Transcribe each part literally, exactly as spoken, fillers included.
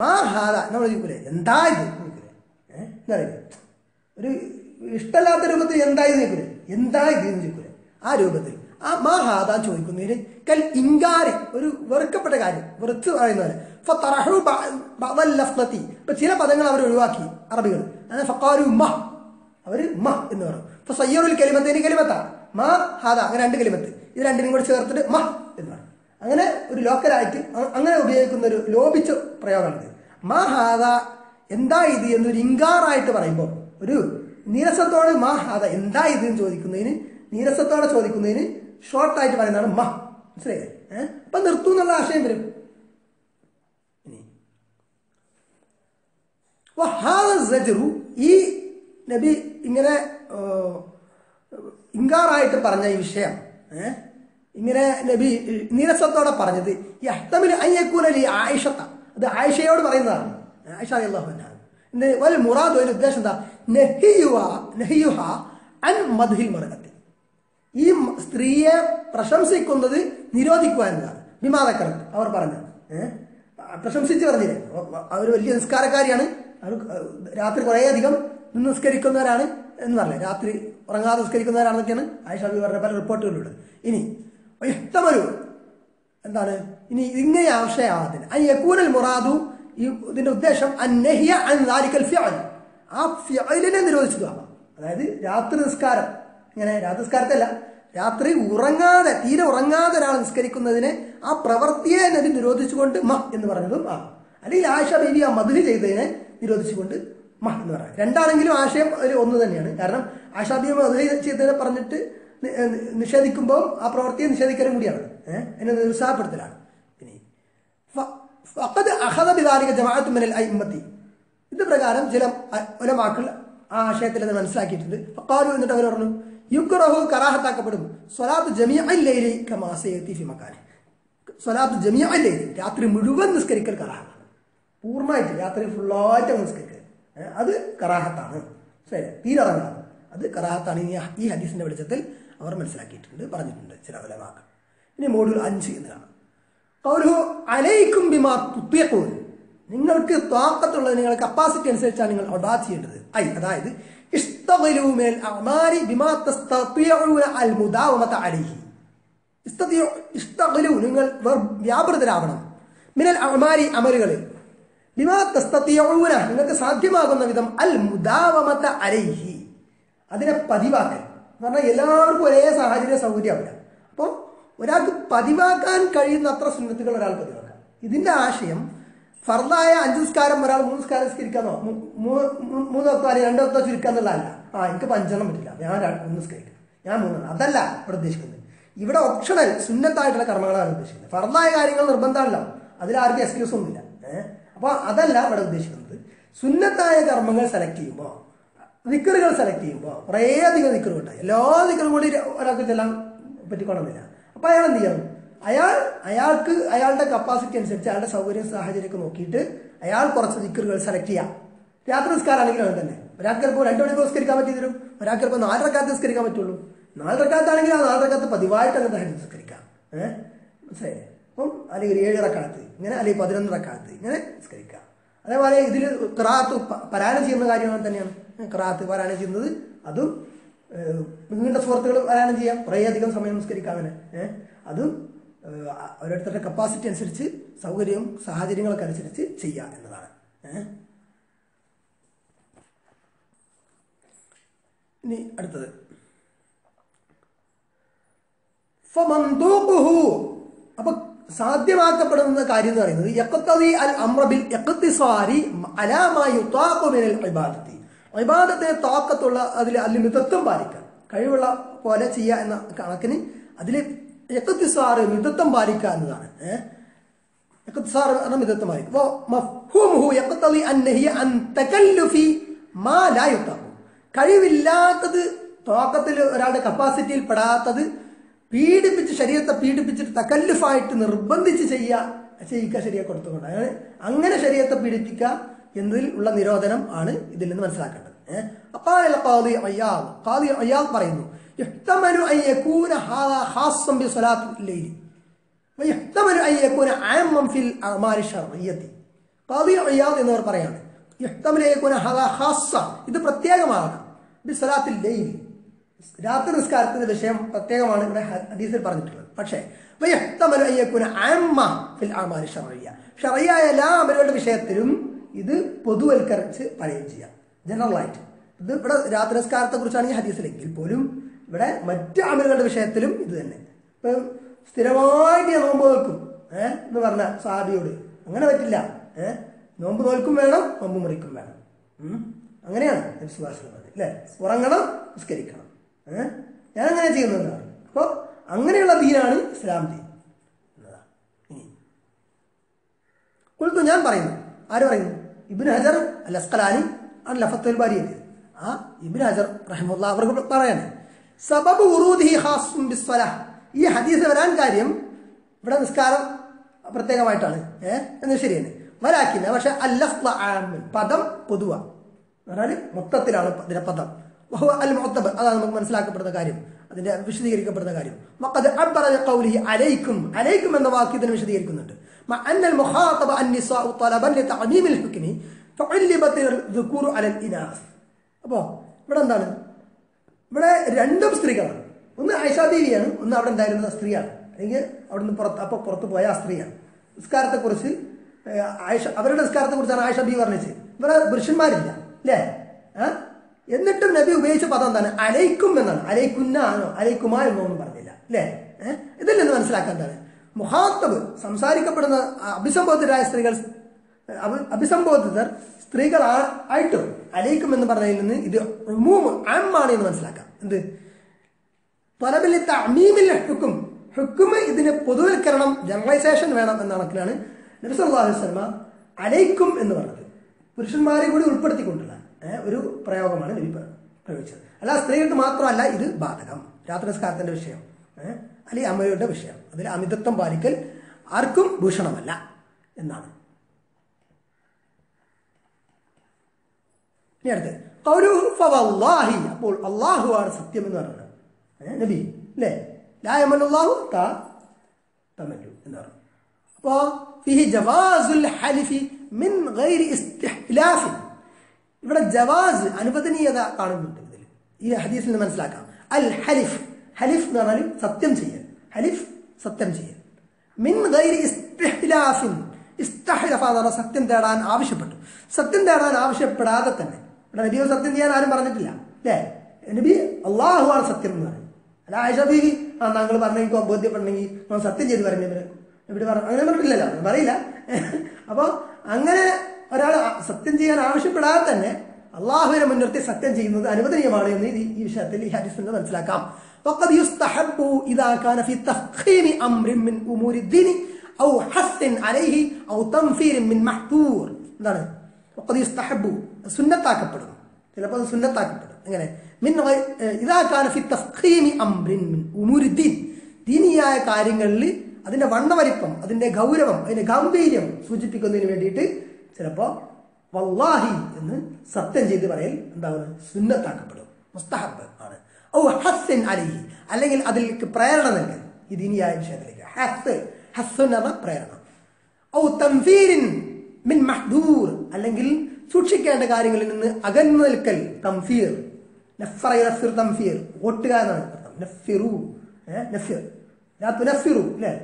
മാ ഹാദ നമ്മൾ ചോദിക്കൂലേ എന്താ ഇത് ചോദിക്കൂലേ ഏഹ് എന്താ പറയുക ഒരു ഇഷ്ടമല്ലാത്ത രൂപത്തിൽ എന്താ ഇത് ചോദിക്കൂലേ എന്താ ഇത് എന്ന് ചോദിക്കൂലേ ആ രൂപത്തിൽ ആ മാ ഹാദ ചോദിക്കുന്നതിന് കൽ ഇങ്കാരി ഒരു വെറുക്കപ്പെട്ട കാര്യം വെറുത്ത് പറയുന്നവരെ ഇപ്പൊ ചില പദങ്ങൾ അവർ ഒഴിവാക്കി അറബികൾ ഫക്കാരു മ അവര് മ എന്ന് പറയും ഇപ്പൊ സയ്യറുൽ കലിമത്തേന് കലിമത്താ മാ ഹാദ അങ്ങനെ രണ്ട് കലിമത്ത് ഇത് രണ്ടിനും കൂടെ ചേർത്തിട്ട് മ എന്ന് പറയും അങ്ങനെ ഒരു ലോക്കലായിട്ട് അങ്ങനെ ഉപയോഗിക്കുന്ന ഒരു ലോപിച്ച പ്രയോഗമാണിത് മാ ഹാദ എന്താ ഇത് എന്നൊരു ഇങ്കാറായിട്ട് പറയുമ്പോൾ ഒരു നീരസത്തോട് മാ ഹാദ എന്താ ഇത് എന്ന് ചോദിക്കുന്നതിന് നീരസത്തോടെ ചോദിക്കുന്നതിന് ഷോർട്ടായിട്ട് പറയുന്നതാണ് മ മനസ്സിലായില്ലേ ഏഹ് അപ്പൊ നിർത്തൂ എന്നുള്ള ആശയം വരും. ഈ നബി ഇങ്ങനെ ഇങ്കാറായിട്ട് പറഞ്ഞ ഈ വിഷയം ഏഹ് ഇങ്ങനെ നബി നീരസത്തോടെ പറഞ്ഞത് ആയിഷത്ത അത് ആയിഷയോട് പറയുന്നതാണ്. ആയിഷ റളിയല്ലാഹു അൻഹ വൽ മുറാദ് അതിന്റെ ഉദ്ദേശം എന്താ നഹിയുഹ അൻ മദ്ഹിൽ മർഅത്തി ഈ സ്ത്രീയെ പ്രശംസിക്കുന്നത് നിരോധിക്കുക എന്നതാണ്. ബിമാദക്കറത്ത് അവർ പറഞ്ഞത് ഏഹ് പ്രശംസിച്ച് പറഞ്ഞില്ലേ അവർ വലിയ നിസ്കാരക്കാരിയാണ് അവർ രാത്രി കുറേ അധികം നിസ്കരിക്കുന്നവരാണ് എന്ന് പറഞ്ഞേ രാത്രി ഉറങ്ങാതെ നിസ്കരിക്കുന്നവരാണെന്നൊക്കെയാണ് ആയിഷ ബി പറഞ്ഞ പല റിപ്പോർട്ടുകളുള്ളത്. ഇനി ഇഷ്ടമൊരു എന്താണ് ഇനി ഇങ്ങനെ ആവശ്യമാവാതിന് അൻ യകൂനൽ മുറാദു ഈ ഇതിന്റെ ഉദ്ദേശം അന്നഹിയ അൻ ദാലികൽ ഫിഅൽ ആ ഫിഅലിനെ നിരോധിച്ചത് അതായത് രാത്രി നിസ്കാരം ഇങ്ങനെ രാത്രി നിസ്കാരത്തല്ല രാത്രി ഉറങ്ങാതെ തീരെ ഉറങ്ങാതെ ഒരാൾ നിസ്കരിക്കുന്നതിനെ ആ പ്രവൃത്തിയെ നബി നിരോധിച്ചുകൊണ്ട് മ എന്ന് പറഞ്ഞതും ആ അല്ലെങ്കിൽ ആയിഷ ബീവി ആ മദ്ഹ് ചെയ്തതിനെ നിരോധിച്ചുകൊണ്ട് മ എന്ന് പറയാം. രണ്ടാണെങ്കിലും ആശയം ഒരു ഒന്ന് തന്നെയാണ്. കാരണം ആയിഷ ബീവി മദ്ഹ് ചെയ്തതിനെ പറഞ്ഞിട്ട് നിഷേധിക്കുമ്പോൾ ആ പ്രവൃത്തിയെ നിഷേധിക്കാനും കൂടിയാണ് ഏഹ് എന്നെ നിരുത്സാഹപ്പെടുത്തലാണ്. ഇനി ഇത് പ്രകാരം ചില ഉലമാക്കൾ ആ ആശയത്തിൽ അത് മനസ്സിലാക്കിയിട്ടുണ്ട്. ഫഖാലു എന്നിട്ട് അവർ പറഞ്ഞു യുക്റഹു കറാഹത്താക്കപ്പെടും സ്വലാത്ത് ജമീഅൽ ലൈലി കമാ സയതി ഫി മകാനി സ്വലാത്ത് ജമീഅൽ ലൈലി രാത്രി മുഴുവൻ നിസ്കരിക്കൽ കറാഹത്താണ്. പൂർണ്ണമായിട്ട് രാത്രി ഫുള്ളായിട്ട് നിസ്കരിക്കൽ അത് കറാഹത്താണ്. ശരി തീരറങ്ങാണ് അത് കറാഹത്താണ്. ഇനി ഈ ഹദീസിന്റെ വെളിച്ചത്തിൽ അവർ മനസ്സിലാക്കിയിട്ടുണ്ട് പറഞ്ഞിട്ടുണ്ട് ചില ഉലമാക്കൾ. ഇനി മോഡ്യൂൾ അഞ്ച് എന്ന് കാണാം. ഖൗലുഹു അലൈക്കും ബിമാ തുതിഖൂൻ നിങ്ങൾക്ക് ത്വാഖത്തുള്ളത് നിങ്ങൾ കപ്പാസിറ്റി അനുസരിച്ചാണ് നിങ്ങൾ ഇബാദത്ത് ചെയ്യേണ്ടത്. ഐ അതായത് ഇസ്തഗ്ലൂ മിനൽ അഅമാലി ബിമാ തസ്തതിഊന അൽ മുദാവമത അലൈഹി ഇസ്തതിഉ ഇസ്തഗ്ലൂ നിങ്ങൾ വ്യാപൃതരാവണം മിനൽ അഅമാലി അമലുകളിൽ ബിമാ തസ്തതിഊന നിങ്ങൾക്ക് സാധ്യമാകുന്ന വിധം അൽ മുദാവമത അലൈഹി അതിനെ പതിവാക്കൽ എന്ന് പറഞ്ഞാൽ എല്ലാവർക്കും ഒരേ സാഹചര്യ സൗകര്യമാവില്ല. അപ്പോൾ ഒരാൾക്ക് പതിവാക്കാൻ കഴിയുന്ന അത്ര സുന്നത്തുകൾ ഒരാൾ പതിവാക്കാം. ഇതിന്റെ ആശയം ഫർദായ അഞ്ചു നിസ്കാരം ഒരാൾ മൂന്ന് നിസ്കാരം നിസ്കരിക്കാന്നോ മൂന്ന് വക്തോ അല്ലെങ്കിൽ രണ്ട് വക്തോ ചുരുക്കാന്നുള്ളതല്ല. ആ എനിക്ക് പഞ്ചെണ്ണം പറ്റില്ല ഞാൻ മൂന്ന് നിസ്കരിക്കും ഞാൻ മൂന്നെണ്ണം അതല്ല ഇവിടെ ഉദ്ദേശിക്കുന്നത്. ഇവിടെ ഓപ്ഷണൽ സുന്നത്തായിട്ടുള്ള കർമ്മങ്ങളാണ് ഉദ്ദേശിക്കുന്നത്. ഫർദായ കാര്യങ്ങൾ നിർബന്ധമല്ല അതിലാർക്കും എക്സ്ക്യൂസ് ഒന്നുമില്ല ഏഹ് അപ്പൊ അതല്ല ഇവിടെ ഉദ്ദേശിക്കുന്നത്. സുന്നത്തായ കർമ്മങ്ങൾ സെലക്ട് ചെയ്യുമ്പോൾ ദിക്റുകൾ സെലക്ട് ചെയ്യുമ്പോൾ കുറേ അധികം ദിക്റുകൾ ഉണ്ടായി എല്ലാ ദിക്റും കൂടി ഒരാൾക്ക് ചെല്ലാൻ പറ്റിക്കൊള്ളുന്നില്ല. അപ്പൊ അയാൾ എന്ത് ചെയ്യണം അയാൾ അയാൾക്ക് അയാളുടെ കപ്പാസിറ്റി അനുസരിച്ച് അയാളുടെ സൗകര്യം സാഹചര്യമൊക്കെ നോക്കിയിട്ട് അയാൾ കുറച്ച് ദിക്റുകൾ സെലക്ട് ചെയ്യാം. രാത്രി നിസ്കാരമാണെങ്കിലും അങ്ങനെ തന്നെ ഒരാൾക്ക് ചിലപ്പോൾ രണ്ടു മണിക്കൂർ നിസ്കരിക്കാൻ പറ്റി തരും ഒരാൾക്ക് ചിലപ്പോൾ നാല് റക്അത്ത് നിസ്കരിക്കാൻ പറ്റുള്ളൂ. നാല് റക്അത്താണെങ്കിൽ ആ നാല് റക്അത്ത് പതിവായിട്ട് അങ്ങനത്തെ ഹദീസ് നിസ്കരിക്കാം ഏഹ് മനസ്സിലായി. അപ്പം അല്ലെങ്കിൽ ഏഴ് റക്അത്ത് ഇങ്ങനെ അല്ലെങ്കിൽ പതിനൊന്ന് റക്അത്ത് ഇങ്ങനെ നിസ്കരിക്കാം. അതേപോലെ ഇതിൽ ഖിറാഅത്ത് പാരായണം ചെയ്യുന്ന കാര്യങ്ങൾ തന്നെയാണ്. ഖിറാഅത്ത് പാരായണം ചെയ്യുന്നത് അതും നീണ്ട സുഹൃത്തുക്കൾ പാരായണം ചെയ്യാം കുറേ അധികം സമയം നിസ്കരിക്കാം അങ്ങനെ ഏഹ് അതും ഓരോരുത്തരുടെ കപ്പാസിറ്റി അനുസരിച്ച് സൗകര്യവും സാഹചര്യങ്ങളൊക്കെ അനുസരിച്ച് ചെയ്യാം എന്നതാണ് ഏഹ് ഇനി അടുത്തത് അപ്പൊ സാധ്യമാക്കപ്പെടുന്ന കാര്യം എന്ന് പറയുന്നത് യഖ്തദി അൽ അംറ ബിൽ ഇഖ്തിസാരി അലാ മാ യുതാഖു മിനൽ ഇബാദത്തി ഇബാദത്തിനെ താക്കത്തുള്ള അതിൽ അതിൽ മിതത്വം പാലിക്കാൻ കഴിവുള്ള പോലെ ചെയ്യുക എന്ന കണക്കിന് അതിൽ ഇഖ്തിസാർ മിതത്വം പാലിക്കുക എന്നതാണ് ഏഹ് ഇഖ്തിസാർ എന്ന മിതത്വം പാലിക്കുക. അപ്പോൾ മഫ്ഹൂമുഹു യഖ്തദി അന്നഹി അൻ തകല്ലുഫി മാ ലാ യുതാഖു കഴിവില്ലാത്തത് താക്കത്തിൽ ഒരാളുടെ കപ്പാസിറ്റിയിൽ പെടാത്തത് പീഡിപ്പിച്ച് ശരീരത്തെ പീഡിപ്പിച്ചിട്ട് തകല്ലുഫായിട്ട് നിർബന്ധിച്ച് ചെയ്യുക ചെയ്യിക്കുക ശരീരം കൊടുത്തുകൊണ്ട് അങ്ങനെ അങ്ങനെ ശരീരത്തെ പീഡിപ്പിക്കുക എന്നതിൽ ഉള്ള നിരോധനം ആണ് ഇതിൽ നിന്ന് മനസ്സിലാക്കേണ്ടത്. ഏഹ് ഖാല ഖാദി അയ്യാദ് ഖാദി അയ്യാദ് പറയുന്നു യഹ്തമലു അൻ യകൂന ഹാദാ ഖാസ്സൻ ബി സ്വലാത്തിൽ ലൈലി വയഹ്തമലു അൻ യകൂന ആമ്മൻ ഫിൽ അഅമാലി ശർഇയ്യത്തി ഖാദി ഇയാദ് എന്നിവർ പറയാണ് യഹ്തമിലേക്കുന ഹദാ ഖാസ്സ, ഇത് പ്രത്യേകമാകണം ബിസ്സലാത്തിൽ ലൈൽ, രാത്രി നിസ്കാരത്തിന്റെ വിഷയം പ്രത്യേകമാണ് ഇവിടെ ഹദീസിൽ പറഞ്ഞിട്ടുള്ളത്. പക്ഷേ വയഹ്തമലു അയ്യകുന അമ്മ ഫിൽ അമാലി ശർഇയ്യ, ശർഇയ്യായ എല്ലാ അമലുകളുടെ വിഷയത്തിലും ഇത് പൊതുവൽക്കരിച്ച് പറയുകയും ചെയ്യാം, ജനറൽ ആയിട്ട്. ഇത് ഇവിടെ രാത്രി നിസ്കാരത്തെ കുറിച്ചാണ് ഈ ഹദീസിലെങ്കിൽ പോലും ഇവിടെ മറ്റ് അമലുകളുടെ വിഷയത്തിലും ഇത് തന്നെ. ഇപ്പം സ്ഥിരമായിട്ട് ഞാൻ നോമ്പ് നോൽക്കും ഏഹ് എന്ന് പറഞ്ഞ സാബിയോട് അങ്ങനെ പറ്റില്ല. ഏഹ് നോമ്പ് നോൽക്കും വേണം, നോമ്പ് മുറിക്കും വേണം. അങ്ങനെയാണ് വിശ്വാസം അല്ലേ? ഉറങ്ങണം, നിസ്കരിക്കണം. ഏഹ് ഞാൻ അങ്ങനെ ചെയ്യുന്നതാണ്. അപ്പോൾ അങ്ങനെയുള്ള ദീനാണ് ഇസ്ലാം ദീൻ എന്നതാണ്. ഇനി കുൽത്തു, ഞാൻ പറയുന്നു. ആര് പറയുന്നു? ഇബ്നു ഹജർ അൽ അസ്ഖലാനി അല്ല ഫത്തുൽ ബാരിയിൽ ആ ഇബ്നു ഹജർ റഹിമഹുല്ലാഹ് അവർക്ക് പറയാണ് സബബു ഉറൂദിഹി ഖാസ്സുൻ ബിസ്സലാഹ്, ഈ ഹദീസ് വരാൻ കാര്യം ഇവിടെ നിസ്കാരം പ്രത്യേകമായിട്ടാണ് ഏഹ് എന്ന് ശരിയാണ്. വലാക്കില്ല, പക്ഷെ അല്ലഫ്ള ആമിൻ, പദം പൊതുവാണ് പറഞ്ഞാൽ മൊത്തത്തിലാണ് ഇതിന്റെ പദം. അൽ മുഅത്തബർ, അതാണ് നമുക്ക് മനസ്സിലാക്കപ്പെടുന്ന കാര്യം, അതിന്റെ വിശദീകരിക്കപ്പെടുന്ന കാര്യം. വഖദ് അബ്ബറ ബിഖൗലിഹി അലൈക്കും, അലൈക്കും എന്ന വാക്ക് ഇതിനെ വിശദീകരിക്കുന്നുണ്ട്. മഅ അന്നൽ മുഖാതബ അന്നിസാഉ തലബൻ ലിതഅമീമിൽ ഹുക്മി ഫഉലിബത ദുകൂറു അലൽ ഇനാസ്. അപ്പോൾ ഇവിടെ എന്താണ്? ഇവിടെ രണ്ടും സ്ത്രീകളാണ്. ഒന്ന് ആയിഷ ബീവിയാണ്, ഒന്ന് അവിടെ ഉണ്ടായിരുന്ന സ്ത്രീയാണ്, അല്ലെങ്കിൽ അവിടുന്ന് പുറത്ത് അപ്പോൾ പുറത്ത് പോയ ആ സ്ത്രീയാണ്. നിസ്കാരത്തെക്കുറിച്ച് ആയിഷ, അവരുടെ നിസ്കാരത്തെ കുറിച്ചാണ് ആയിഷ ബീവി പറഞ്ഞത്. ഇവിടെ പുരുഷന്മാരില്ല അല്ലേ? ആ എന്നിട്ടും നബി ഉപയോഗിച്ച പദം എന്താണ്? അലൈക്കും എന്നാണ്. അലൈക്കുന്നാണോ അലൈക്കുമാ എന്നൊന്നും പറഞ്ഞില്ല അല്ലേ? ഏഹ് ഇതിൽ നിന്ന് മനസ്സിലാക്കാൻ എന്താണ്? മുഹാത്തബ്, സംസാരിക്കപ്പെടുന്ന അഭിസംബോധിതരായ സ്ത്രീകൾ, അഭിസംബോധിതർ സ്ത്രീകൾ ആയിട്ടും അലൈക്കും എന്ന് പറഞ്ഞതിൽ നിന്ന് ഇത് ഉമൂം ആമാണ് എന്ന് മനസ്സിലാക്കാം. എന്ത് ത്വലബിൽ തഅമീമിൽ ഹുക്ം, ഹുക്ം ഇതിന് പൊതുവൽക്കരണം, ജനറലൈസേഷൻ വേണം എന്ന കണക്കിലാണ് നബി സല്ലല്ലാഹു അലൈഹി വസല്ലം അലൈക്കും എന്ന് പറഞ്ഞത്. പുരുഷന്മാരെ കൂടി ഉൾപ്പെടുത്തിക്കൊണ്ടുള്ള ഒരു പ്രയോഗമാണ് നബി പ്രയോഗിച്ചത്. അല്ല സ്ത്രീകൾക്ക് മാത്രമല്ല ഇത് ബാധകം. രാത്രി നിസ്കാരത്തിന്റെ വിഷയം ഏഹ് അല്ലെങ്കിൽ അമ്മയുടെ വിഷയം, അതിൽ അമിതത്വം പാലിക്കൽ ആർക്കും ഭൂഷണമല്ല എന്നാണ്. ഇനി അടുത്ത് ഖൗലുഹു ഫവല്ലാഹി, അപ്പോൾ അല്ലാഹു ആണ് സത്യം എന്ന് പറഞ്ഞത് ഏഹ് നബി അല്ലേ? ലാ യമല്ലല്ലാഹു താ തമല്ലു എന്ന് പറഞ്ഞു. അപ്പോൾ ഫിഹി ജവാസുൽ ഹലിഫി മിൻ ഗൈരി ഇസ്തിഹ്ലാഫ്, ഇവിടെ ജവാസ് അനുവദനീയത കാണുന്നുണ്ട് ഇതിൽ. ഈ ഹദീസിൽ നിന്ന് മനസ്സിലാക്കാം. അൽ ഹലിഫ്, ഹലിഫ് എന്ന് പറഞ്ഞാൽ സത്യം ചെയ്യൽ, ഹലിഫ് സത്യം ചെയ്യൽ. മിൻ ഗൈരി ഇസ്തിഹ്ലാഫിൻ, ഇസ്തഹ്ലഫ എന്ന് പറഞ്ഞാൽ സത്യം തേടാൻ ആവശ്യപ്പെട്ടു. സത്യം തേടാൻ ആവശ്യപ്പെടാതെ തന്നെ ഇവിടെ നബിയോ സത്യം ചെയ്യാൻ ആരും പറഞ്ഞിട്ടില്ല അല്ലേ? നബി അള്ളാഹു ആണ് സത്യം എന്ന് പറയും. അല്ല ആയിഷ ബീവി ആ താങ്കൾ പറഞ്ഞെങ്കിൽ ബോധ്യപ്പെടണമെങ്കിൽ നമ്മൾ സത്യം ചെയ്ത് പറഞ്ഞു ഇവിടെ പറഞ്ഞു, അങ്ങനെ പറഞ്ഞിട്ടില്ലല്ലോ, പറയില്ല. അപ്പോൾ അങ്ങനെ ഒരാൾ സത്യം ചെയ്യാൻ ആവശ്യപ്പെടാതെ തന്നെ അള്ളാഹുവിനെ മുൻനിർത്തി സത്യം ചെയ്യുന്നത് അനുവദനീയമാണ് എന്ന് ഈ വിഷയത്തിൽ ഈ ഹദീസിൽ നിന്ന് മനസ്സിലാക്കാം. وقد يستحب إذا كان في تفخيم أمر من أمور الدين أو حث عليه أو تنفير من محظور. എന്താണ് وقد يستحب സുന്നത്താക്കപ്പെടുന്നു, ചിലപ്പോൾ അത് സുന്നത്താക്കപ്പെടും. എങ്ങനെ? മിൻ إذا كان في تفخيم أمر من أمور الدين, ദീനിയായ കാര്യങ്ങളിൽ അതിന്റെ വണ്ണവലിപ്പം, അതിന്റെ ഗൗരവം, അതിന്റെ ഗാംഭീര്യം സൂചിപ്പിക്കുന്നതിന് വേണ്ടിയിട്ട് ചിലപ്പോ വല്ലാഹി എന്ന് സത്യം ചെയ്ത് പറയൽ എന്താവുന്നത്? സുന്നത്താക്കപ്പെടും, മുസ്തഹബ് ആണ്. ഔ ഹസ്സൻ അലൈഹി, അല്ലെങ്കിൽ അതിലേക്ക് പ്രേരണ നൽകൽ, ഈ ദീനിയായ വിഷയത്തിലേക്ക് ഹസ്സ്, ഹസ്സ് എന്ന് പറഞ്ഞാൽ പ്രേരണ. ഔ തംഫീരിൻ മിൻ മഹ്ദൂർ, അല്ലെങ്കിൽ സൂക്ഷിക്കേണ്ട കാര്യങ്ങളിൽ നിന്ന് അകന്നു നിൽക്കൽ, തംഫീർ. നഫറ യഫിർ തംഫീർ, ഓട്ടുക എന്നാണ് അർത്ഥം. നഫിറു ഏഹ് നഫിർ ലാ തുനഫിറു അല്ലേ?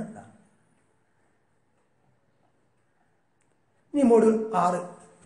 ഇനി മോഡ്യൂൾ ആറ്,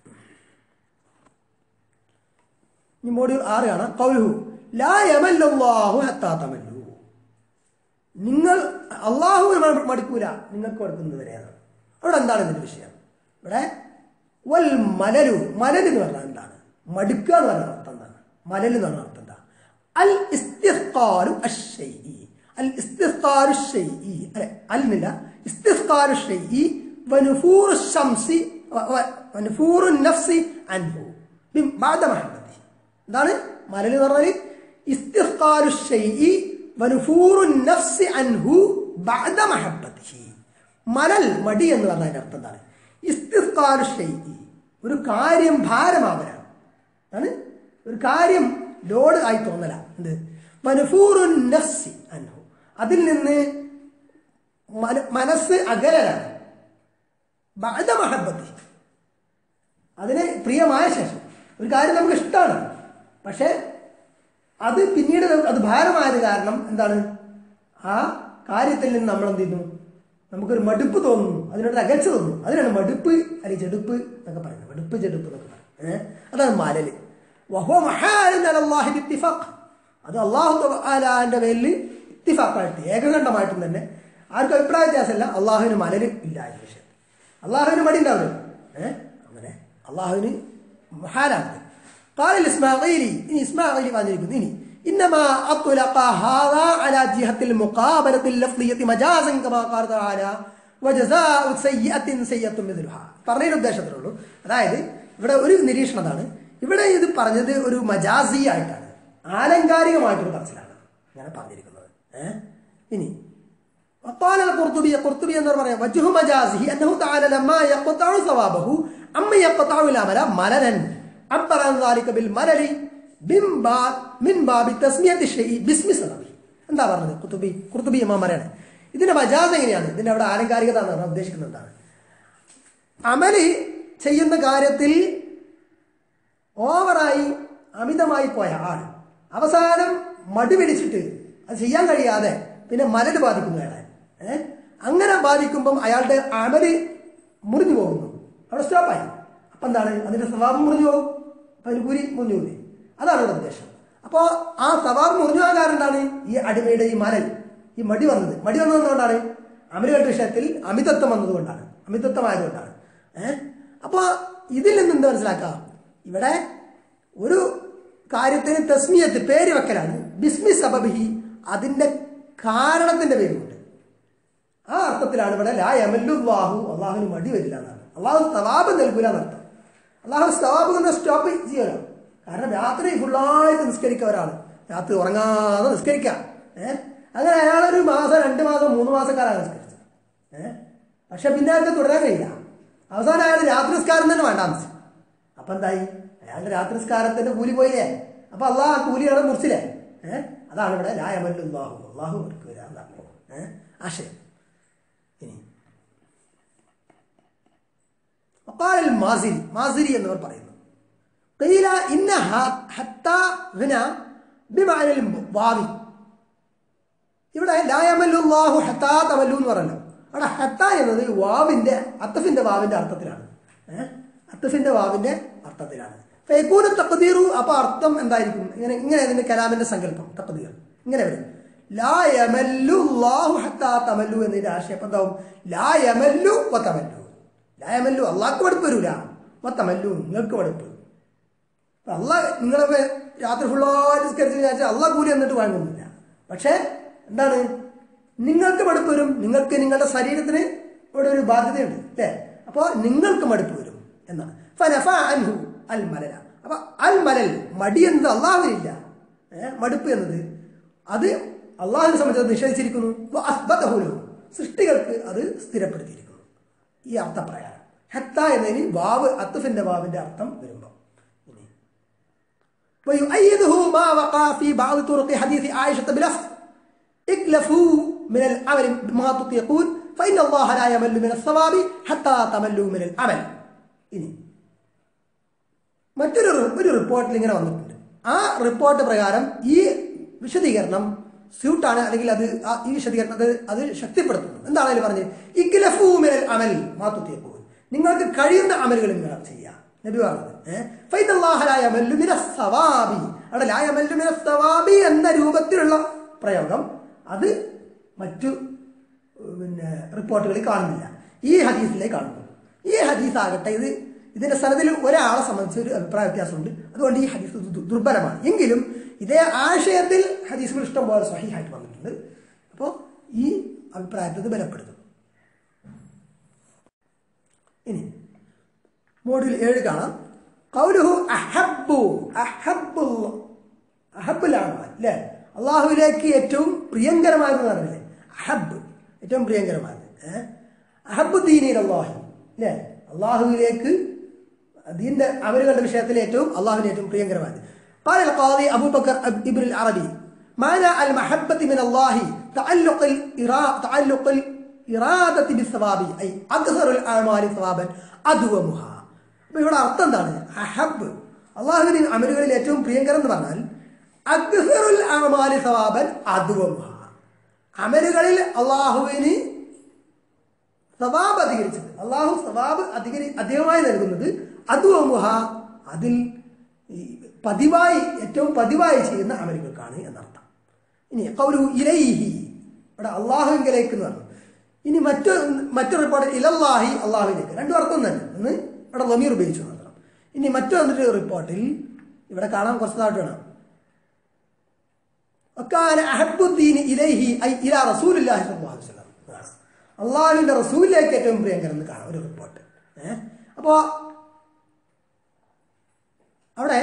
ഇനി മോഡ്യൂൾ ആറ് കാണാം. ഖൗലുഹു ലാ യമല്ലല്ലാഹു ഹത്താ തമല്ലു, നിങ്ങൾ അള്ളാഹു മടുക്കൂല നിങ്ങൾക്ക് മടുക്കുന്നത് വരെയാണ്. അവിടെ എന്താണ് ഇതിന്റെ വിഷയം? ഇവിടെ വൽ മലലു, മലൽ എന്ന് പറഞ്ഞാൽ എന്താണ്? മടുക്കുക എന്ന് പറഞ്ഞ അർത്ഥം എന്താണ്? മലൽ എന്ന് പറഞ്ഞ അർത്ഥം എന്താ? അൽ ഇസ്തിഖാലു അശ്ശൈഇ, അൽ ഇസ്തിഖാലു അശ്ശൈഇ അല്ലെ അല്ലില്ല, ഇസ്തിഖാലു അശ്ശൈഇ വനുഫൂറു ശംസി വനുഫൂറു നഫ്സി അൻഹു ബഅദ മഹബ്ബതി. എന്താണ് മലൽ എന്ന് പറഞ്ഞാൽ? ഇസ്തിഖാലു അശ്ശൈഇ വനുഫൂറു നഫ്സി അൻഹു ബഅദ മഹബ്ബതിഹി. മലൽ, മടി എന്ന് പറഞ്ഞതിന്റെ അർത്ഥം എന്താണ്? ഇസ്തിഖാലു അശ്ശൈഇ, ഒരു കാര്യം ഭാരമാവലാണ്, ആണ് ഒരു കാര്യം ലോഡ് ആയി തോന്നല. എന്ത്? വനുഫൂറു നഫ്സി അൻഹു, അതിൽ നിന്ന് മനസ്സ് അകലാണ്. ബഅദ മഹബ്ബതി, അതിന് പ്രിയമായ ശേഷം ഒരു കാര്യം നമുക്ക് ഇഷ്ടമാണ്, പക്ഷേ അത് പിന്നീട് അത് ഭാരമായത് കാരണം എന്താണ്, ആ കാര്യത്തിൽ നിന്ന് നമ്മൾ എന്ത് ചെയ്യുന്നു, നമുക്കൊരു മടുപ്പ് തോന്നുന്നു, അതിനോട് അകൽച്ച തോന്നുന്നു. അതിനാണ് മടുപ്പ് അല്ലെങ്കിൽ ചെടുപ്പ് എന്നൊക്കെ പറയുന്നത്. മടുപ്പ് ചെടുപ്പ് എന്നൊക്കെ പറയുന്നത് ഏഹ് അതാണ് മലല്. അത് അള്ളാഹു തആലാന്റെ പേരിൽ ഇത്തിഫാഖായിട്ട് ഏകകണ്ഠമായിട്ടും തന്നെ ആർക്കും അഭിപ്രായ വ്യത്യാസമല്ല, അള്ളാഹുവിന് മലല് ഇല്ല എന്ന വിഷയത്തിൽ. അള്ളാഹുവിന് മടി ഉണ്ടാവില്ല ഏഹ് അങ്ങനെ അള്ളാഹുവിന് മഹാലാണ്. قال الإسماعيلي إني إسماعيلي قال لكم إني إنما أطلق هذا على جهة المقابلة اللفظية مجازا كما قال تعالى وجزاء سيئة سيئة مثلها. പറഞ്ഞതിന്റെ ഉദ്ദേശത്തിലേ ഉള്ളൂ. അതായത് ഇവിടെ ഒരു നിരീക്ഷണമാണ്, ഇവിടെ ഇത് പറഞ്ഞത് ഒരു മജാസി ആയിട്ടാണ്, ആലങ്കാരികമായിട്ടൊരു പറച്ചിലാണ് ഇങ്ങനെ പറഞ്ഞിരിക്കുന്നത്. ഏഹ് ഇനി وقال القرطبي القرطبي എന്ന് പറയാം وجه مجازه أنه تعالى لما يقطع ثوابه أما يقطع العمل مللا عبر عن ذلك بالملل من باب من باب تسمية الشيء باسم سببه. എന്താ പറഞ്ഞത് ഖുർത്തുബി ഖുർത്തുബി ഇമാം പറയാണ് ഇതിന്റെ മജാസ് എങ്ങനെയാണ്, ഇതിന്റെ അവിടെ ആലങ്കാരികത എന്നാണ് ഉദ്ദേശിക്കുന്നത്. എന്താണ്, അമല് ചെയ്യുന്ന കാര്യത്തിൽ ഓവറായി അമിതമായി പോയ ആൾ അവസാനം മടി പിടിച്ചിട്ട് അത് ചെയ്യാൻ കഴിയാതെ പിന്നെ മലല് ബാധിക്കുന്നു അയാളെ. ഏഹ് അങ്ങനെ ബാധിക്കുമ്പം അയാളുടെ അമല് മുറിഞ്ഞു പോകുന്നു, അവിടെ സ്റ്റോപ്പായി. അപ്പൊ എന്താണ്, അതിന്റെ സ്വഭാവം മുറിഞ്ഞു പോകും, അപ്പൊ അതിന് കൂലി മുറിഞ്ഞു പോയി. അതാണ് ഇവിടെ ഉദ്ദേശം. അപ്പോൾ ആ സ്വഭാവം മുറിഞ്ഞു പോകാൻ കാരണം എന്താണ്, ഈ അടിമയുടെ ഈ മലൽ, ഈ മടി വന്നത്. മടി വന്നതുകൊണ്ടാണ് അമലുകളുടെ വിഷയത്തിൽ അമിതത്വം വന്നതുകൊണ്ടാണ്, അമിതത്വമായതുകൊണ്ടാണ്. ഏഹ് അപ്പൊ ഇതിൽ നിന്ന് എന്ത് മനസ്സിലാക്കാം, ഇവിടെ ഒരു കാര്യത്തിന് തസ്മിയത്ത് പേര് വെക്കലാണ്, ബിസ്മി സബബിഹി അതിന്റെ കാരണത്തിന്റെ പേരുണ്ട്. ആ അർത്ഥത്തിലാണ് ഇവിടെ ലാ യമല്ലുല്ലാഹു അള്ളാഹുവിന് മടി വരില്ല എന്നാണ്. അള്ളാഹു സവാബ് നൽകൂല എന്നർത്ഥം. അള്ളാഹു സവാബ് എന്ന സ്റ്റോപ്പ് ചെയ്യലോ. കാരണം രാത്രി ഫുള്ളായിട്ട് നിസ്കരിക്കുക ഒരാൾ, രാത്രി ഉറങ്ങാതെ നിസ്കരിക്കാം. ഏഹ് അങ്ങനെ അയാളൊരു മാസം രണ്ട് മാസം മൂന്ന് മാസക്കാരാണ് നിസ്കരിച്ചത്. ഏഹ് പക്ഷെ പിന്നെ അയാൾക്ക് തുടരാൻ കഴിയില്ല. അവസാനം അയാൾ രാത്രി നിസ്കാരം തന്നെ വേണ്ടാന്ന് വെച്ചു. അപ്പൊ എന്തായി, അയാളുടെ രാത്രി നിസ്കാരത്തിന്റെ കൂലി പോയില്ലേ. അപ്പൊ അള്ളാഹ് ആ കൂലിയാണ് മുറിച്ചില്ലേ. ഏഹ് അതാണ് ഇവിടെ ലാ യമല്ലുല്ലാഹു അള്ളാഹു എടുക്കുക എന്നാണ് ഏഹ് ആശയം. ഇനി മാസിരി മാസിരി എന്നിവർ പറയുന്നു قيل إنها حتى هنا بمعنى الواو. ഇവിടെ ലാ യമല്ലുല്ലാഹു ഹത്താ തമല്ലു എന്ന് പറഞ്ഞല്ലോ. അവിടെ ഹത്ത എന്നത് വാവിന്റെ അത്തഫിന്റെ വാവിന്റെ അർത്ഥത്തിലാണ്. ഏഹ് അത്തഫിന്റെ വാവിന്റെ അർത്ഥത്തിലാണ്. ഫയകൂന തഖ്ദീറു, അപ്പൊ അർത്ഥം എന്തായിരിക്കും, ഇങ്ങനെ ഇങ്ങനെ ഇതിന്റെ കലാമിന്റെ സങ്കല്പം തഖ്ദീർ ഇങ്ങനെ വരും, ലാ യമല്ലുല്ലാഹു ഹത്താ തമല്ലു എന്നതിന്റെ ആശയം എന്താവും, ലാ യമല്ലു വതമല്ലു. ലാ യമല്ലു അള്ളാഹ്ക്ക് മടുപ്പ് വരൂല, വതമല്ലു നിങ്ങൾക്ക് മടുപ്പ്. അള്ളാഹ് നിങ്ങളെ രാത്രി ഫുള്ളായിട്ട് നിസ്കരിച്ച് വിചാരിച്ചാൽ അള്ളാഹ് കൂലി എന്നിട്ട് വാങ്ങുന്നില്ല. പക്ഷെ എന്താണ്, നിങ്ങൾക്ക് മടുപ്പ് വരും, നിങ്ങൾക്ക് നിങ്ങളുടെ ശരീരത്തിന് ഇവിടെ ഒരു ബാധ്യതയുണ്ട് അല്ലേ. അപ്പോൾ നിങ്ങൾക്ക് മടുപ്പ് വരും എന്നാണ്. ഫനഫ അൻഹു അൽ മലല. അപ്പൊ അൽ മലൽ മടി എന്നത് അള്ളാഹുവിനില്ല. ഏഹ് മടുപ്പ് എന്നത് അത് അള്ളാഹുവിനെ സംബന്ധിച്ച് നിഷേധിച്ചിരിക്കുന്നു. സൃഷ്ടികൾക്ക് അത് സ്ഥിരപ്പെടുത്തിയിരിക്കുന്നു. ഈ അർത്ഥപ്രകാരം ഹത്ത എന്നതിന് വാവ് അത്തുഫിന്റെ വാവിന്റെ അർത്ഥം വരുമ്പോൾ ويؤيده ما وقع في بعض طرق حديث عائشة بلفظ اكلفوا من العمل ما تطيقون فإن الله لا يمل من الثواب حتى تملوا من العمل. ഇനി മറ്റൊരു ഒരു റിപ്പോർട്ടിൽ ഇങ്ങനെ വന്നിട്ടുണ്ട്. ആ റിപ്പോർട്ട് പ്രകാരം ഈ വിശദീകരണം സ്യൂട്ടാണ്, അല്ലെങ്കിൽ അത് ഈ വിശദീകരണം അത് അത് ശക്തിപ്പെടുത്തുന്നു. എന്താണ് അതിൽ പറഞ്ഞത്, ഇക്ലഫൂ മിനൽ അമൽ മാ തുതീഖൂൻ, നിങ്ങൾക്ക് കഴിയുന്ന അമലുകൾ നിങ്ങൾ ചെയ്യുക. നബി പറഞ്ഞത് എന്ന രൂപത്തിലുള്ള പ്രയോഗം അത് മറ്റു പിന്നെ റിപ്പോർട്ടുകളിൽ കാണുന്നില്ല, ഈ ഹദീസിലേക്ക് കാണുന്നു. ഈ ഹദീസ് ആകട്ടെ ഇത് ഇതിന്റെ സ്ഥലത്തിൽ ഒരാളെ സംബന്ധിച്ച് ഒരു അഭിപ്രായ വ്യത്യാസമുണ്ട്. അതുകൊണ്ട് ഈ ഹദീസ് ദുർബലമാണ്. എങ്കിലും ഇതേ ആശയത്തിൽ ഹദീസുകൾ ഇഷ്ടം പോലെ സ്വഹീഹായിട്ട് വന്നിട്ടുണ്ട്. അപ്പോൾ ഈ അഭിപ്രായത്തെ ബലപ്പെടുത്തും. ഇനി മോഡ്യൂൾ ഏഴ് കാണാം. ഖൗലുഹു അഹബ്ബു അഹബ്ബു അഹബ്ബുലാണ് അല്ലേ, അള്ളാഹുവിലേക്ക് ഏറ്റവും പ്രിയങ്കരമായത് പറഞ്ഞില്ലേ, അഹബ് ഏറ്റവും പ്രിയങ്കരമായത്. ഏഹ് അഹബ്ബു ദീനി അല്ലാഹി അല്ലേ, അള്ളാഹുവിലേക്ക് ദീന്റെ അമലുകളുടെ വിഷയത്തിൽ ഏറ്റവും അള്ളാഹുവിന് ഏറ്റവും പ്രിയങ്കരമായത്. قال القاضي أبو بكر ابن العربي معنى المحبة من الله تعلق الإرادة تعلق الإرادة بالثواب أي أكثر الأعمال ثوابا أدومها. അപ്പൊ ഇവിടെ അർത്ഥം എന്താണ്? അഹബ് അള്ളാഹുവിന് അമലുകളിൽ ഏറ്റവും പ്രിയങ്കരം എന്ന് പറഞ്ഞാൽ അക്സറുൽ അഅമാലി സവാബൻ അദ്വമുഹ, അമലുകളിൽ അള്ളാഹുവിന് സവാബ് അധികരിച്ചത്, അള്ളാഹു സവാബ് അധികരി അധികമായി നൽകുന്നത് അദ്വമുഹ, അതിൽ പതിവായി ഏറ്റവും പതിവായി ചെയ്യുന്ന അമലുകൾക്കാണ് എന്നർത്ഥം. ഇനി ഖൗലു ഇലൈഹി, ഇവിടെ അള്ളാഹുവിലേക്ക് എന്ന് പറഞ്ഞു. ഇനി മറ്റു മറ്റൊരു റിപ്പോർട്ട് ഇലല്ലാഹി, അള്ളാഹുവിലേക്ക്, രണ്ടും അർത്ഥം തന്നെ. ഒന്ന് ഇവിടെ ലമീർ ഉപയോഗിച്ചു മാത്രം. ഇനി മറ്റൊരു റിപ്പോർട്ടിൽ ഇവിടെ കാണാൻ കുറച്ച് നാട്ട് വേണം, അള്ളാഹുവിന്റെ റസൂലിലേക്ക് ഏറ്റവും പ്രിയങ്കരം എന്ന് കാണാം ഒരു റിപ്പോർട്ട്. ഏഹ് അപ്പോ അവിടെ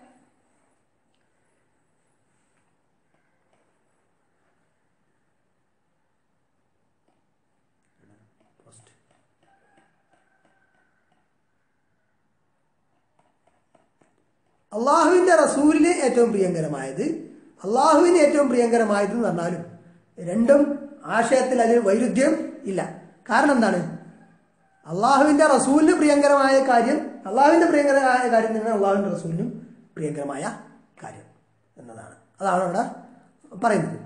അള്ളാഹുവിന്റെ റസൂലിന് ഏറ്റവും പ്രിയങ്കരമായത്, അള്ളാഹുവിന് ഏറ്റവും പ്രിയങ്കരമായത് എന്ന് പറഞ്ഞാലും രണ്ടും ആശയത്തിൽ അതിൽ വൈരുദ്ധ്യം ഇല്ല. കാരണം എന്താണ്? അള്ളാഹുവിന്റെ റസൂലിന് പ്രിയങ്കരമായ കാര്യം അള്ളാഹുവിന്റെ പ്രിയങ്കരമായ കാര്യം തന്നെ അള്ളാഹുവിന്റെ റസൂലിനും പ്രിയങ്കരമായ കാര്യം എന്നതാണ്. അതാണ് അവിടെ പറയുന്നത്.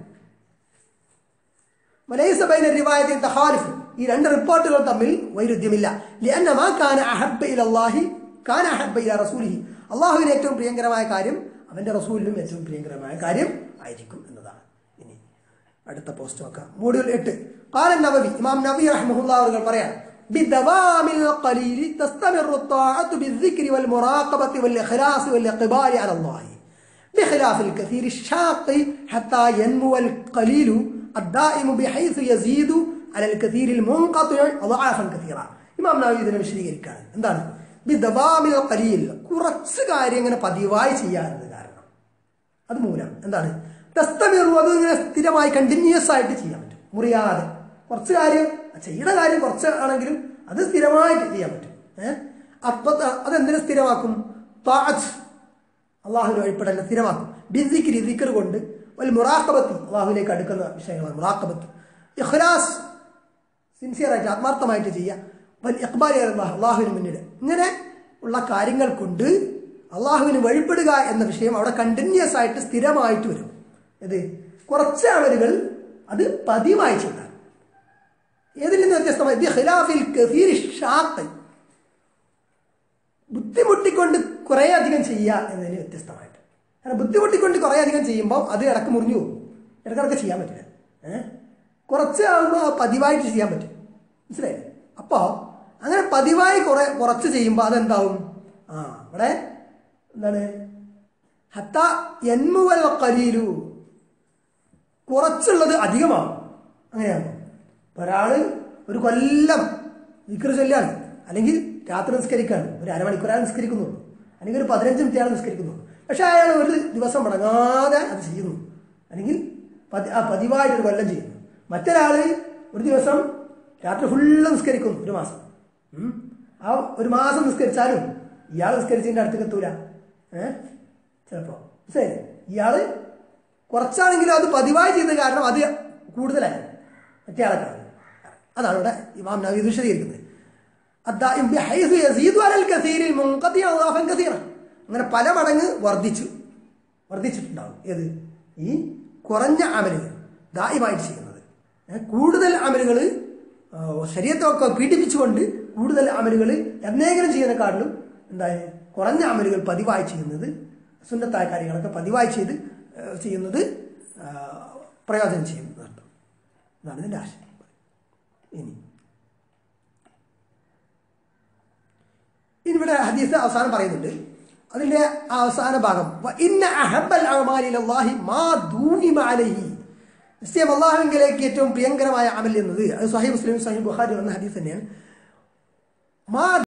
വലൈസ ബൈന റിവായത്തിൻ തഖാലിഫ്, ഈ രണ്ട് റിപ്പോർട്ടുകൾ തമ്മിൽ വൈരുദ്ധ്യമില്ല. ലിഅന്ന മാ കാന അഹബ്ബ ഇലല്ലാഹി കാന അഹബ്ബ ഇലാ റസൂലിഹി, അള്ളാഹുവിന് ഏറ്റവും പ്രിയങ്കരമായ കാര്യം അവന്റെ റസൂലിനും ഏറ്റവും പ്രിയങ്കരമായ കാര്യം ആയിരിക്കും എന്നതാണ്. ഇനി അടുത്ത പോസ്റ്റ് നോക്കാം. മോഡ്യൂൾ എട്ട്. ഖാല നവവി, ഇമാം നവവി റഹ്മഹുല്ലാഹി അവർ പറയാം, ബിദവാമിൽ ഖലീലി തസ്തമിറു ത്വാഅതു ബിദ്ദിക്രി വൽ മുറാഖബത്തി വൽ ഇഖ്ലാസ് വൽ ഇഖ്ബാലി അലല്ലാഹി ബിഖിലാഫിൽ കസീരി ഷാഖി ഹത്താ യൻമുൽ ഖലീലു അദ്ദായിമു ബിഹൈസു യസീദു അലൽ കസീരിൽ മുൻഖതിഅ അദ്ആഫൻ കസീറ. ഇമാം നവവി ഇതിനെ വിശദീകരിക്കുകയാണ്. എന്താണ് ബിദവാമിൽ ഖലീൽ, കുറച്ച് കാര്യം ഇങ്ങനെ പതിവായി ചെയ്യാറുണ്ട്. കാരണം അത് മൂലം എന്താണ് തസ്തമിറു, അത് ഇങ്ങനെ സ്ഥിരമായി കണ്ടിന്യൂസ് ആയിട്ട് ചെയ്യാൻ പറ്റും, മുറിയാതെ. കുറച്ച് കാര്യം ചെയ്യുന്ന കാര്യം കുറച്ച് ആണെങ്കിലും അത് സ്ഥിരമായിട്ട് ചെയ്യാൻ പറ്റും. ഏഹ് അപ്പൊ അതെന്തിനു സ്ഥിരമാക്കും? ത്വാഅത്ത്, അള്ളാഹുവിന് വഴിപ്പെടലിനെ സ്ഥിരമാക്കും. ബിദ്ദിക്രി, ദിക്ർ കൊണ്ട്, വൽ മുറാഖബത്തി, അള്ളാഹുവിലേക്ക് അടുക്കുന്ന വിഷയങ്ങളാണ് മുറാഖബത്ത്. ഇഖ്ലാസ്, സിൻസിയറായിട്ട് ആത്മാർത്ഥമായിട്ട് ചെയ്യുക. വൽ ഇഖ്ബാലി അലല്ലാഹ്, അള്ളാഹുവിന് മുന്നിൽ. ഇങ്ങനെ ഉള്ള കാര്യങ്ങൾ കൊണ്ട് അള്ളാഹുവിന് വഴിപ്പെടുക എന്ന വിഷയം അവിടെ കണ്ടിന്യൂസ് ആയിട്ട് സ്ഥിരമായിട്ട് വരും. ഇത് കുറച്ച് അമലുകൾ അത് പതിവായി ചെയ്താൽ. ഏതിൽ നിന്ന് വ്യത്യസ്തമായി ബിഖിലാഫിൽ കസീരി ഷാഖ്, ബുദ്ധിമുട്ടിക്കൊണ്ട് കുറെ അധികം ചെയ്യുക എന്നതിന് വ്യത്യസ്തമായിട്ട്. കാരണം ബുദ്ധിമുട്ടിക്കൊണ്ട് കുറെ അധികം ചെയ്യുമ്പോൾ അത് ഇടക്ക് മുറിഞ്ഞു പോകും, ഇടക്കിടക്ക് ചെയ്യാൻ പറ്റില്ല. ഏഹ് കുറച്ച് ആകുമ്പോൾ പതിവായിട്ട് ചെയ്യാൻ പറ്റും. മനസ്സിലായില്ലേ? അപ്പോ അങ്ങനെ പതിവായി കുറെ കുറച്ച് ചെയ്യുമ്പോൾ അതെന്താവും? ആ ഇവിടെ എന്താണ് ഹത്ത യൻമുൽ ഖലീലു, കുറച്ചുള്ളത് അധികമാകും. അങ്ങനെയാകും. ഒരാള് ഒരു കൊല്ലം ദിക്ർ ചൊല്ലാണ്, അല്ലെങ്കിൽ രാത്രി നിസ്കരിക്കാണ്, ഒരു അരമണിക്കൂർ അയാൾ നിസ്കരിക്കുന്നുള്ളൂ, അല്ലെങ്കിൽ ഒരു പതിനഞ്ച് മിനിറ്റ് അയാൾ നിസ്കരിക്കുന്നുള്ളൂ. പക്ഷെ അയാൾ ഒരു ദിവസം മുടങ്ങാതെ അത് ചെയ്യുന്നു, അല്ലെങ്കിൽ ആ പതിവായിട്ട് ഒരു കൊല്ലം ചെയ്യുന്നു. മറ്റൊരാള് ഒരു ദിവസം രാത്രി ഫുള്ള് നിസ്കരിക്കുന്നു, ഒരു മാസം. ആ ഒരു മാസം നിസ്കരിച്ചാലും ഇയാൾ നിസ്കരിച്ചതിൻ്റെ അടുത്തേക്ക് എത്തൂല. ഏഹ് ചിലപ്പോ ശരി, ഇയാള് കുറച്ചാണെങ്കിലും അത് പതിവായി ചെയ്ത കാരണം അത് കൂടുതലായി മറ്റേ ആളെ. അതാണ് ഇവിടെ ഇമാം നവവി വിശദീകരിക്കുന്നത്. അങ്ങനെ പല മടങ്ങ് വർദ്ധിച്ചു വർദ്ധിച്ചിട്ടുണ്ടാവും. ഏത്? ഈ കുറഞ്ഞ അമലുകൾ ദായിമായിട്ട് ചെയ്യുന്നത്. കൂടുതൽ അമലുകൾ ശരീരത്തൊക്കെ പീഡിപ്പിച്ചുകൊണ്ട് കൂടുതൽ അമലുകൾ എന്തെങ്കിലും ചെയ്യുന്നതിനെക്കാട്ടിലും എന്തായാലും കുറഞ്ഞ അമലുകൾ പതിവായി ചെയ്യുന്നത്, സുന്നത്തായ കാര്യങ്ങളൊക്കെ പതിവായി ചെയ്ത് ചെയ്യുന്നത് പ്രയോജനം ചെയ്യുന്നതാണ്. ഇതാണ് ഇതിൻ്റെ ആശയം. ഇനി ഇവിടെ ഹദീസ് അവസാനം പറയുന്നുണ്ട്. അതിന്റെ അവസാന ഭാഗം ഇന്ന അഹബ്ബൽ അഅമാലി ഇലല്ലാഹി മാ ദൂഇമ അലൈഹി, നിശ്ചയം അല്ലാഹുവിലേക്ക് ഏറ്റവും പ്രിയങ്കരമായ അമൽ എന്നത് അത് സ്വഹീഹ് മുസ്ലിം സ്വഹീഹ് ബുഖാരി എന്ന ഹദീസ് തന്നെയാണ്. മാ